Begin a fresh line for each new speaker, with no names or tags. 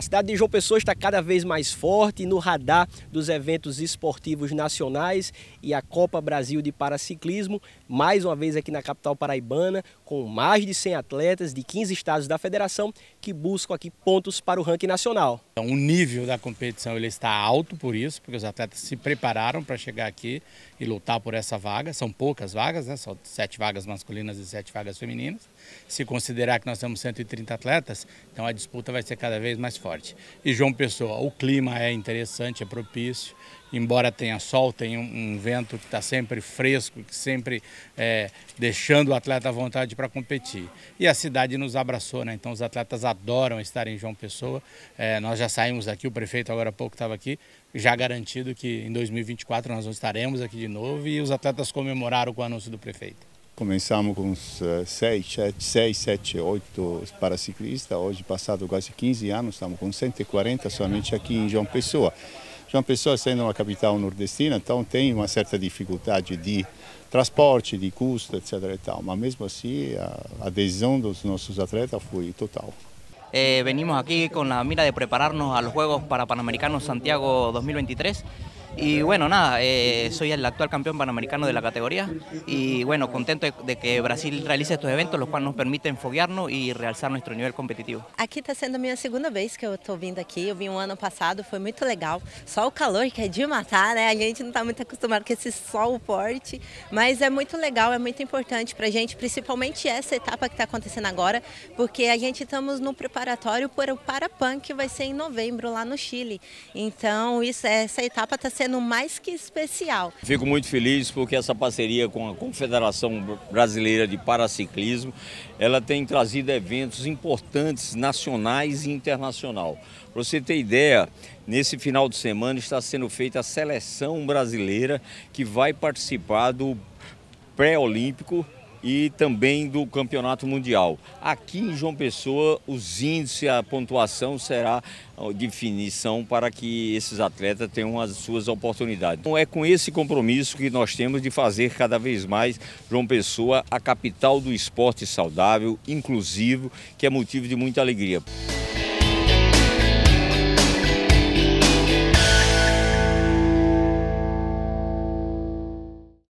cidade de João Pessoa está cada vez mais forte no radar dos eventos esportivos nacionais e a Copa Brasil de Paraciclismo, mais uma vez aqui na capital paraibana, com mais de 100 atletas de 15 estados da federação que buscam aqui pontos para o ranking nacional.
Então, o nível da competição ele está alto por isso, porque os atletas se prepararam para chegar aqui e lutar por essa vaga. São poucas vagas, né? Só 7 vagas masculinas e 7 vagas femininas. Se considerar que nós temos 130 atletas, então a disputa vai ser cada vez mais forte. E João Pessoa, o clima é interessante, é propício, embora tenha sol, tem um vento que está sempre fresco, que sempre deixando o atleta à vontade para competir. E a cidade nos abraçou, né? Então os atletas adoram estar em João Pessoa. Nós já saímos aqui, o prefeito agora há pouco estava aqui, já garantido que em 2024 nós estaremos aqui de novo e os atletas comemoraram com o anúncio do prefeito.
Começamos com uns 6, 7, 8 paraciclistas, hoje passado quase 15 anos, estamos com 140 somente aqui em João Pessoa. João Pessoa sendo uma capital nordestina, então tem uma certa dificuldade de transporte, de custo, etc. e tal, mas mesmo assim a adesão dos nossos atletas foi total.
Venimos aquí con la mira de prepararnos a los Juegos para Panamericanos Santiago 2023 y bueno, nada, soy el actual campeón panamericano de la categoría y bueno, contento de que Brasil realice estos eventos, los cuales nos permiten foguearnos y realzar nuestro nivel competitivo.
Aqui está sendo a minha segunda vez que eu estou vindo aqui, eu vim um ano passado, foi muito legal, só o calor que é de matar, né? A gente não está muito acostumado com esse sol forte, mas é muito legal, é muito importante para a gente, principalmente essa etapa que está acontecendo agora, porque a gente estamos no preparatório para o Parapan, que vai ser em novembro lá no Chile, então essa etapa está sendo mais que especial.
Fico muito feliz porque essa parceria com a Confederação Brasileira de Paraciclismo, ela tem trazido eventos importantes nacionais e internacional. Para você ter ideia, nesse final de semana está sendo feita a seleção brasileira que vai participar do pré-olímpico e também do Campeonato Mundial. Aqui em João Pessoa, os índices, a pontuação será a definição para que esses atletas tenham as suas oportunidades. Então é com esse compromisso que nós temos de fazer cada vez mais João Pessoa a capital do esporte saudável, inclusivo, que é motivo de muita alegria.